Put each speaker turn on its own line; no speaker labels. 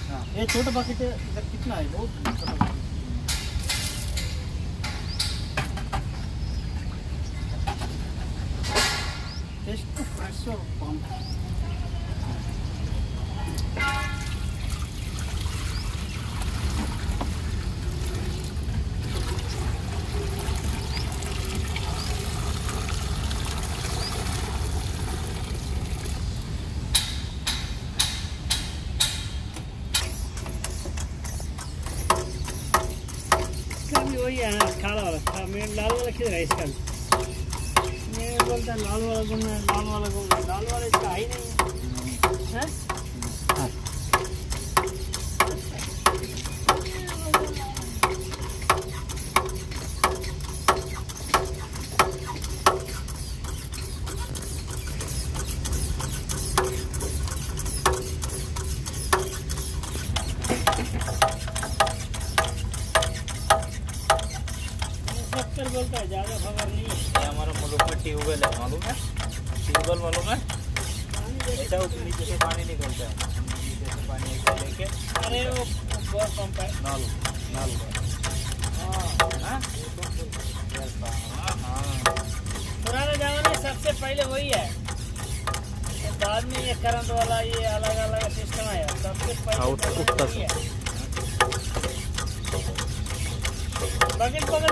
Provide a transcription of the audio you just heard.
हाँ ये छोटा बकेट इधर कितना है? बहुत छोटा बकेट। ಎಷ್ಟು ಫ್ರೆಶ್ ಪಂಪ್ वही है काला वाला, मैं लाल वाला किधर है इसका? मैं बोलता है लाल वाला गुण है, लाल वाला गुण है, लाल वाला इसका ही नहीं है। बोलता है ज़्यादा खबर नहीं है।
हमारा मालूम है ट्यूबवेल है, मालूम है ट्यूबवेल मालूम है, ऐसा नीचे से पानी निकलता है, नीचे से पानी ऐसा लेके।
अरे वो बोर पंप है,
नल नल हाँ
पुराने ज़माने में सबसे पहले वही है, बाद में ये करंट वाला ये अलग अलग सिस्टम आया। सबसे पहले वही है। बकेट पकड़